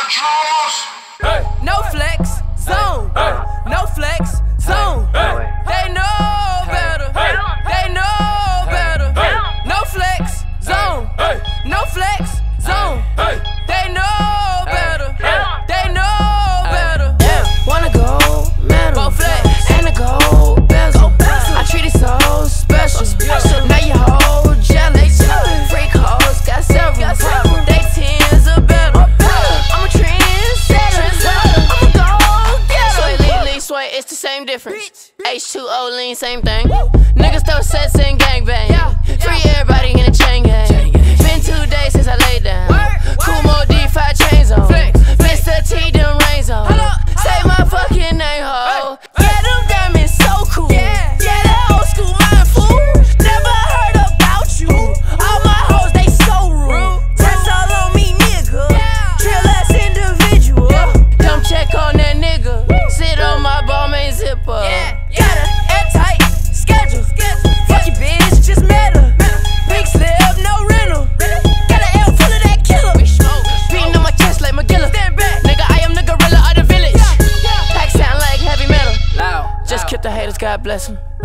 No flex, zone. No flex, zone. They know better. They know better. No flex, zone. No flex, zone. They know better. They know better. Wanna go metal and a gold bezel. I treat it so special. Now you hold jelly. Freak hoes got several. They tens are better. I'm a trendsetter. I'm a go-getter. Sway, sway, it's the same difference. H2O lean, same thing. Niggas throw sets and gangbang. Free everybody in a chain gang. Been 2 days since I laid down. Cool more D5 chains on. Mr. T, them rains on. Say my fucking name, ho. Yeah, them diamonds so cool. Yeah, that old school mind fool. Never heard about you. All my hoes, they so rude. Test all on me, nigga. Drill ass individual. Come check on that nigga. Sit on my ball main zipper. Got a airtight schedule. Fuck your bitch, just met her. Big slip, no rental. Got an L full of that killer. Beating on my chest like Magilla. Nigga, I am the gorilla of the village. Pack sound like heavy metal. Just kill the haters, God bless them.